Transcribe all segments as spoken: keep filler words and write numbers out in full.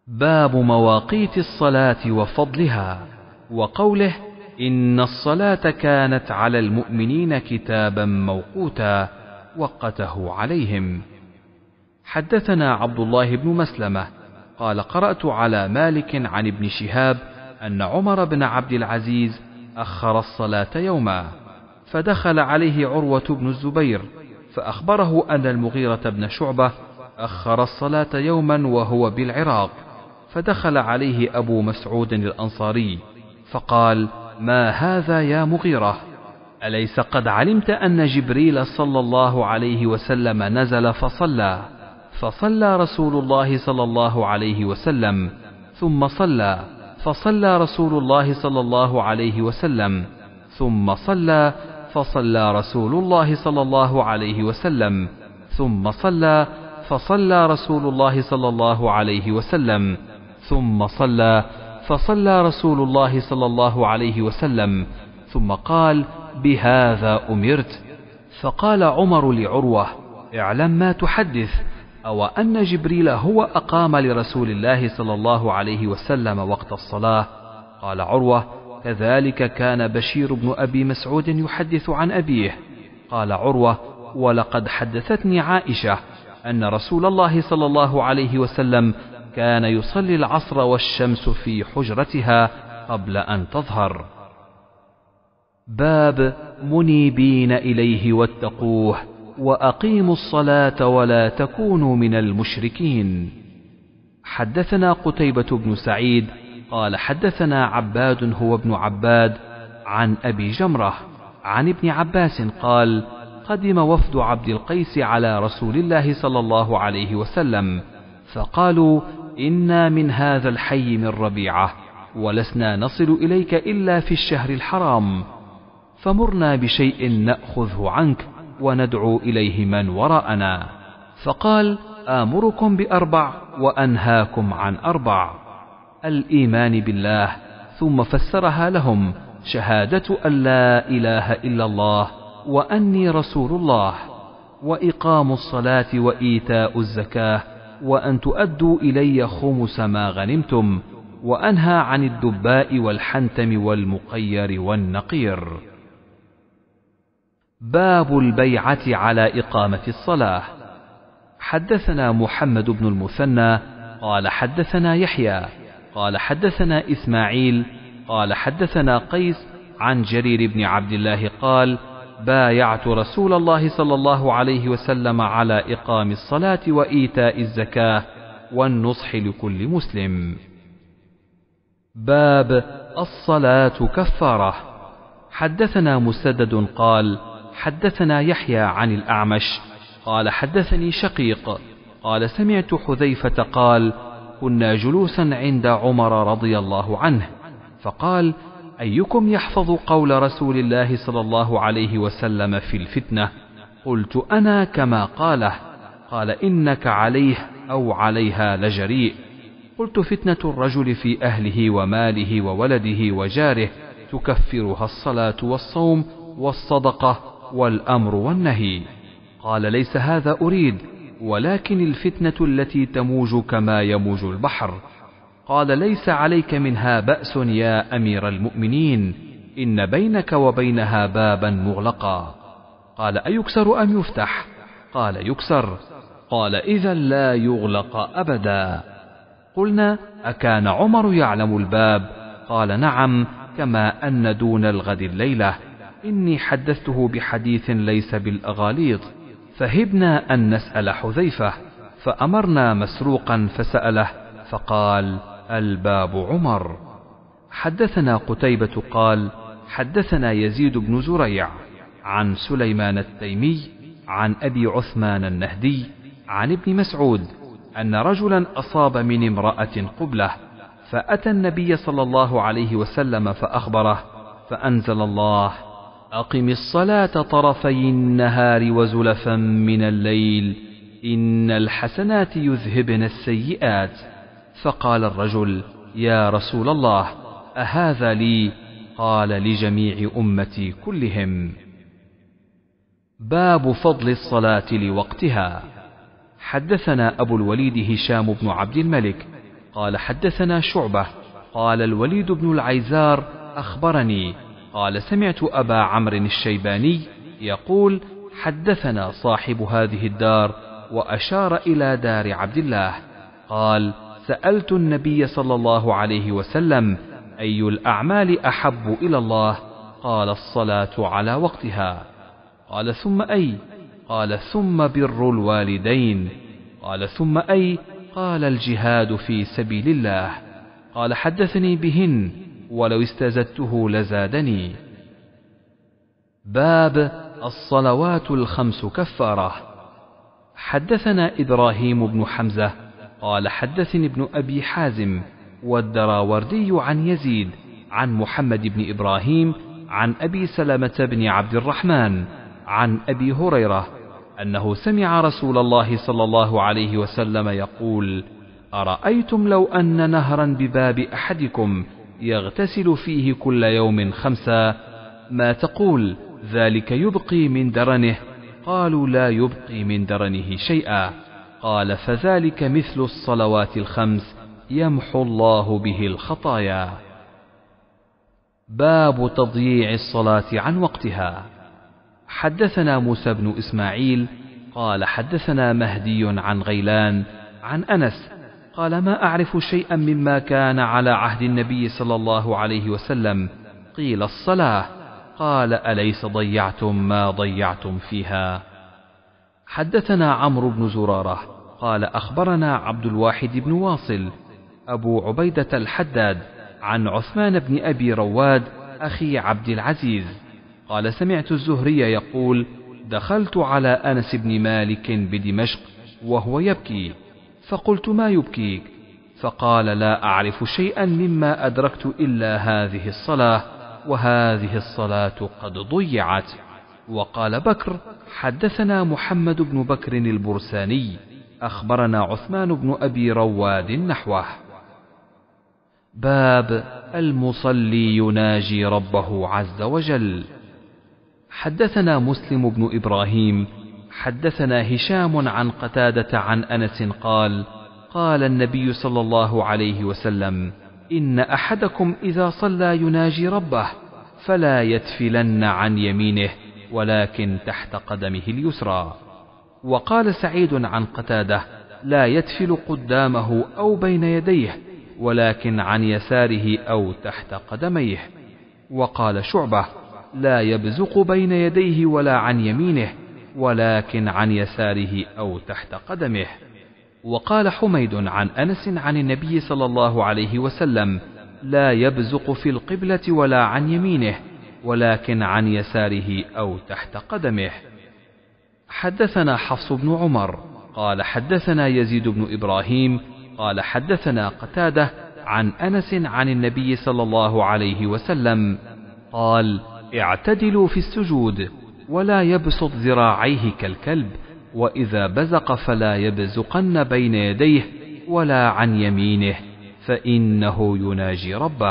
باب مواقيت الصلاة وفضلها، وقوله إن الصلاة كانت على المؤمنين كتابا موقوتا وقته عليهم. حدثنا عبد الله بن مسلمة قال قرأت على مالك عن ابن شهاب أن عمر بن عبد العزيز أخر الصلاة يوما، فدخل عليه عروة بن الزبير فأخبره أن المغيرة بن شعبة أخر الصلاة يوما وهو بالعراق، فدخل عليه أبو مسعود الأنصاري فقال: ما هذا يا مغيرة؟ أليس قد علمت أن جبريل صلى الله عليه وسلم نزل فصلى فصلى رسول الله صلى الله عليه وسلم ثم صلى فصلى رسول الله صلى الله عليه وسلم ثم صلى فصلى رسول الله صلى الله عليه وسلم ثم صلى فصلى رسول الله صلى الله عليه وسلم ثم صلى فصلى رسول الله صلى الله عليه وسلم ثم قال: بهذا أمرت. فقال عمر لعروة: اعلم ما تحدث، أو أن جبريل هو أقام لرسول الله صلى الله عليه وسلم وقت الصلاة؟ قال عروة: كذلك كان بشير بن أبي مسعود يحدث عن أبيه. قال عروة: ولقد حدثتني عائشة أن رسول الله صلى الله عليه وسلم كان يصلي العصر والشمس في حجرتها قبل أن تظهر. باب منيبين إليه واتقوه وأقيموا الصلاة ولا تكونوا من المشركين. حدثنا قتيبة بن سعيد قال حدثنا عباد هو ابن عباد عن أبي جمرة عن ابن عباس قال: قدم وفد عبد القيس على رسول الله صلى الله عليه وسلم فقالوا: إنا من هذا الحي من ربيعة ولسنا نصل إليك إلا في الشهر الحرام، فمرنا بشيء نأخذه عنك وندعو إليه من وراءنا. فقال: آمركم بأربع وأنهاكم عن أربع: الإيمان بالله، ثم فسرها لهم: شهادة أن لا إله إلا الله وأني رسول الله، وإقام الصلاة وإيتاء الزكاة، وأن تؤدوا إلي خمس ما غنمتم، وأنهى عن الدباء والحنتم والمقير والنقير. باب البيعة على إقامة الصلاة. حدثنا محمد بن المثنى قال حدثنا يحيى قال حدثنا إسماعيل قال حدثنا قيس عن جرير بن عبد الله قال: بايعت رسول الله صلى الله عليه وسلم على إقام الصلاة وإيتاء الزكاة والنصح لكل مسلم. باب الصلاة كفارة. حدثنا مسدد قال حدثنا يحيى عن الأعمش قال حدثني شقيق قال سمعت حذيفة قال: كنا جلوسا عند عمر رضي الله عنه فقال: أيكم يحفظ قول رسول الله صلى الله عليه وسلم في الفتنة؟ قلت: أنا كما قاله. قال: إنك عليه أو عليها لجريء. قلت: فتنة الرجل في أهله وماله وولده وجاره تكفرها الصلاة والصوم والصدقة والأمر والنهي. قال: ليس هذا أريد، ولكن الفتنة التي تموج كما يموج البحر. قال: ليس عليك منها بأس يا أمير المؤمنين، إن بينك وبينها بابا مغلقا. قال: أيكسر أم يفتح؟ قال: يكسر. قال: إذا لا يغلق أبدا. قلنا: أكان عمر يعلم الباب؟ قال: نعم، كما أن دون الغد الليلة. إني حدثته بحديث ليس بالأغاليط، فهبنا أن نسأل حذيفة، فأمرنا مسروقا فسأله فقال: الباب عمر. حدثنا قتيبة قال حدثنا يزيد بن زريع عن سليمان التيمي عن أبي عثمان النهدي عن ابن مسعود أن رجلا أصاب من امرأة قبلة، فأتى النبي صلى الله عليه وسلم فأخبره، فأنزل الله: أقم الصلاة طرفي النهار وزلفا من الليل إن الحسنات يذهبن السيئات. فقال الرجل: يا رسول الله، أهذا لي؟ قال: لجميع أمتي كلهم. باب فضل الصلاة لوقتها. حدثنا أبو الوليد هشام بن عبد الملك قال حدثنا شعبة قال الوليد بن العيزار أخبرني قال سمعت أبا عمرو الشيباني يقول حدثنا صاحب هذه الدار، وأشار إلى دار عبد الله. قال سألت النبي صلى الله عليه وسلم أي الأعمال أحب إلى الله؟ قال الصلاة على وقتها. قال ثم أي؟ قال ثم بر الوالدين. قال ثم أي؟ قال الجهاد في سبيل الله. قال حدثني بهن ولو استزدته لزادني. باب الصلوات الخمس كفارة. حدثنا إبراهيم بن حمزة قال حدثني ابن أبي حازم والدراوردي عن يزيد عن محمد بن إبراهيم عن أبي سلمة بن عبد الرحمن عن أبي هريرة أنه سمع رسول الله صلى الله عليه وسلم يقول: أرأيتم لو أن نهرا بباب أحدكم يغتسل فيه كل يوم خمسا، ما تقول؟ ذلك يبقي من درنه؟ قالوا لا يبقي من درنه شيئا. قال فذلك مثل الصلوات الخمس يمحو الله به الخطايا. باب تضييع الصلاة عن وقتها. حدثنا موسى بن إسماعيل قال حدثنا مهدي عن غيلان عن أنس قال ما أعرف شيئا مما كان على عهد النبي صلى الله عليه وسلم. قيل الصلاة، قال أليس ضيعتم ما ضيعتم فيها؟ حدثنا عمرو بن زرارة قال أخبرنا عبد الواحد بن واصل أبو عبيدة الحداد عن عثمان بن أبي رواد أخي عبد العزيز قال سمعت الزهري يقول: دخلت على أنس بن مالك بدمشق وهو يبكي، فقلت ما يبكيك؟ فقال لا أعرف شيئا مما أدركت إلا هذه الصلاة، وهذه الصلاة قد ضيعت. وقال بكر حدثنا محمد بن بكر البرساني أخبرنا عثمان بن أبي رواد نحوه. باب المصلي يناجي ربه عز وجل. حدثنا مسلم بن إبراهيم حدثنا هشام عن قتادة عن أنس قال: قال النبي صلى الله عليه وسلم: إن أحدكم إذا صلى يناجي ربه فلا يتفلن عن يمينه ولكن تحت قدمه اليسرى. وقال سعيد عن قتادة: لا يتفل قدامه أو بين يديه ولكن عن يساره أو تحت قدميه. وقال شعبة: لا يبزق بين يديه ولا عن يمينه ولكن عن يساره أو تحت قدمه. وقال حميد عن أنس عن النبي صلى الله عليه وسلم: لا يبزق في القبلة ولا عن يمينه ولكن عن يساره أو تحت قدمه. حدثنا حفص بن عمر قال حدثنا يزيد بن إبراهيم قال حدثنا قتادة عن أنس عن النبي صلى الله عليه وسلم قال: اعتدلوا في السجود ولا يبسط ذراعيه كالكلب، وإذا بزق فلا يبزقن بين يديه ولا عن يمينه فإنه يناجي ربه.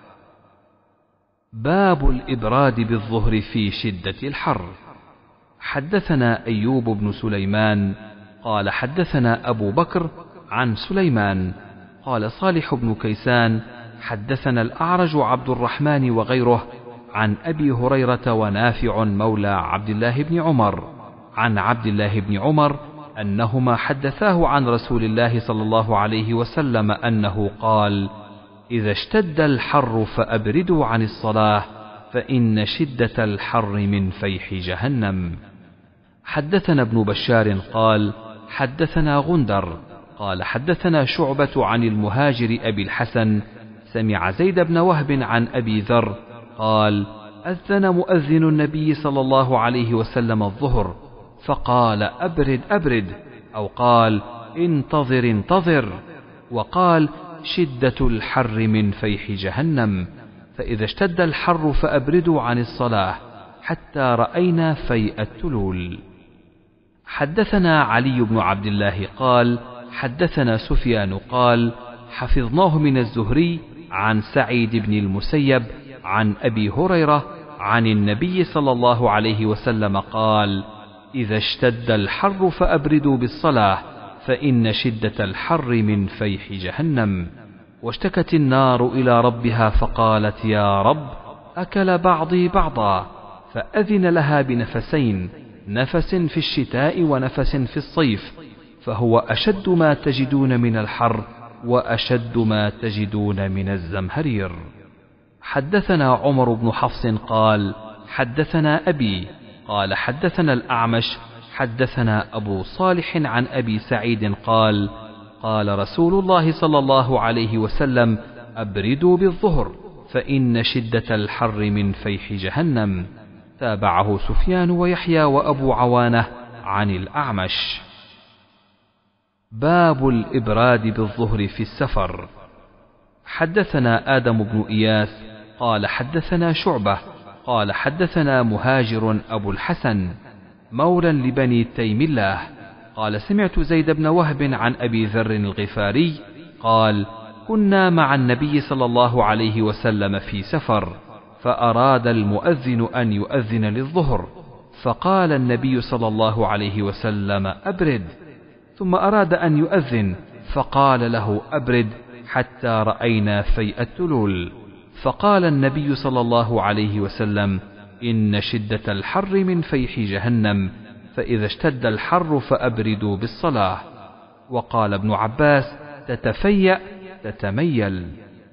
باب الإبراد بالظهر في شدة الحر. حدثنا أيوب بن سليمان قال حدثنا أبو بكر عن سليمان قال صالح بن كيسان حدثنا الأعرج عبد الرحمن وغيره عن أبي هريرة ونافع مولى عبد الله بن عمر عن عبد الله بن عمر أنهما حدثاه عن رسول الله صلى الله عليه وسلم أنه قال: إذا اشتد الحر فأبردوا عن الصلاة فإن شدة الحر من فيح جهنم. حدثنا ابن بشار قال حدثنا غندر قال حدثنا شعبة عن المهاجر أبي الحسن سمع زيد بن وهب عن أبي ذر قال: أذن مؤذن النبي صلى الله عليه وسلم الظهر فقال: أبرد أبرد، أو قال: انتظر انتظر، وقال: شدة الحر من فيح جهنم، فإذا اشتد الحر فأبردوا عن الصلاة حتى رأينا فيء التلول. حدثنا علي بن عبد الله قال حدثنا سفيان قال حفظناه من الزهري عن سعيد بن المسيب عن أبي هريرة عن النبي صلى الله عليه وسلم قال: إذا اشتد الحر فأبردوا بالصلاة فإن شدة الحر من فيح جهنم. واشتكت النار إلى ربها فقالت يا رب أكل بعضي بعضا، فأذن لها بنفسين، نفس في الشتاء ونفس في الصيف، فهو أشد ما تجدون من الحر وأشد ما تجدون من الزمهرير. حدثنا عمر بن حفص قال حدثنا أبي قال حدثنا الأعمش حدثنا أبو صالح عن أبي سعيد قال قال رسول الله صلى الله عليه وسلم أبردوا بالظهر فإن شدة الحر من فيح جهنم. تابعه سفيان ويحيى وأبو عوانة عن الأعمش. باب الإبراد بالظهر في السفر. حدثنا آدم بن إياس قال حدثنا شعبة قال حدثنا مهاجر أبو الحسن مولى لبني تيم الله قال سمعت زيد بن وهب عن أبي ذر الغفاري قال كنا مع النبي صلى الله عليه وسلم في سفر، فأراد المؤذن أن يؤذن للظهر، فقال النبي صلى الله عليه وسلم أبرد، ثم أراد أن يؤذن فقال له أبرد حتى رأينا فيء التلول، فقال النبي صلى الله عليه وسلم إن شدة الحر من فيح جهنم، فإذا اشتد الحر فأبردوا بالصلاة. وقال ابن عباس تتفيأ تتميل.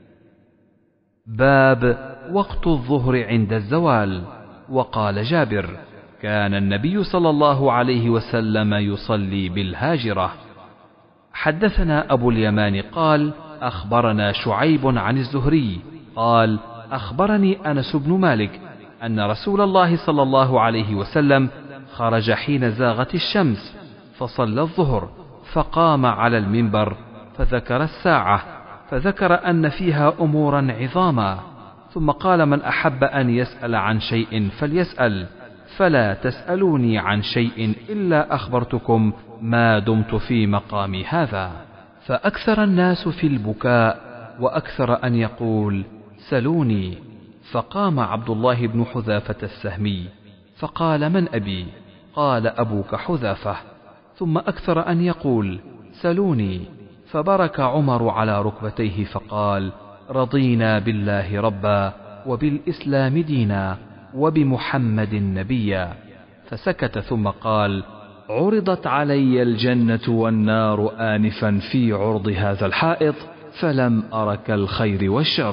باب وقت الظهر عند الزوال. وقال جابر كان النبي صلى الله عليه وسلم يصلي بالهاجرة. حدثنا أبو اليمان قال أخبرنا شعيب عن الزهري قال أخبرني أنس بن مالك أن رسول الله صلى الله عليه وسلم خرج حين زاغت الشمس فصلى الظهر، فقام على المنبر فذكر الساعة، فذكر أن فيها أمورا عظاما، ثم قال من أحب أن يسأل عن شيء فليسأل، فلا تسألوني عن شيء إلا أخبرتكم ما دمت في مقامي هذا. فأكثر الناس في البكاء، وأكثر أن يقول سلوني، فقام عبد الله بن حذافة السهمي فقال من أبي؟ قال أبوك حذافة. ثم أكثر أن يقول سلوني، فبرك عمر على ركبتيه فقال رضينا بالله ربا وبالإسلام دينا وبمحمد نبيا، فسكت ثم قال عرضت علي الجنة والنار آنفا في عرض هذا الحائط فلم أرك الخير والشر.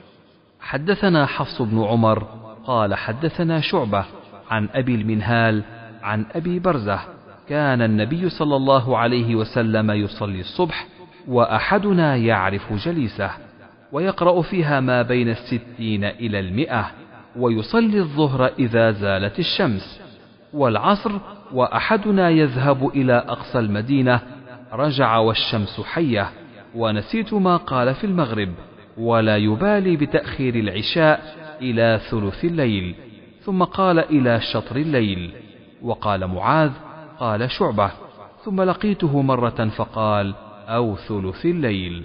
حدثنا حفص بن عمر قال حدثنا شعبة عن أبي المنهال عن أبي برزة كان النبي صلى الله عليه وسلم يصلي الصبح وأحدنا يعرف جليسه، ويقرأ فيها ما بين الستين إلى المئة، ويصلي الظهر إذا زالت الشمس، والعصر وأحدنا يذهب إلى أقصى المدينة رجع والشمس حية، ونسيت ما قال في المغرب، ولا يبالي بتأخير العشاء إلى ثلث الليل، ثم قال إلى شطر الليل. وقال معاذ قال شعبة ثم لقيته مرة فقال أو ثلث الليل.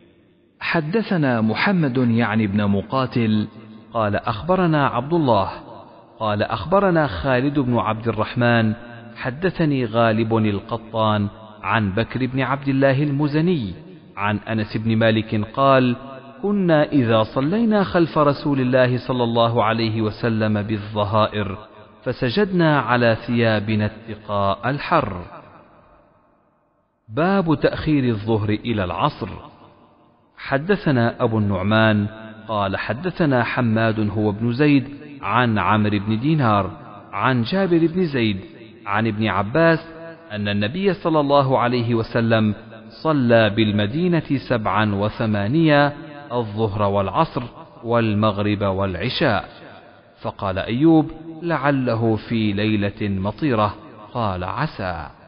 حدثنا محمد يعني بن مقاتل قال أخبرنا عبد الله قال أخبرنا خالد بن عبد الرحمن حدثني غالب القطان عن بكر بن عبد الله المزني عن أنس بن مالك قال كنا إذا صلينا خلف رسول الله صلى الله عليه وسلم بالظهائر فسجدنا على ثيابنا اتقاء الحر. باب تأخير الظهر إلى العصر. حدثنا أبو النعمان قال حدثنا حماد هو ابن زيد عن عمرو بن دينار عن جابر بن زيد عن ابن عباس أن النبي صلى الله عليه وسلم صلى بالمدينة سبعا وثمانية الظهر والعصر والمغرب والعشاء. فقال أيوب لعله في ليلة مطيرة، قال عسى.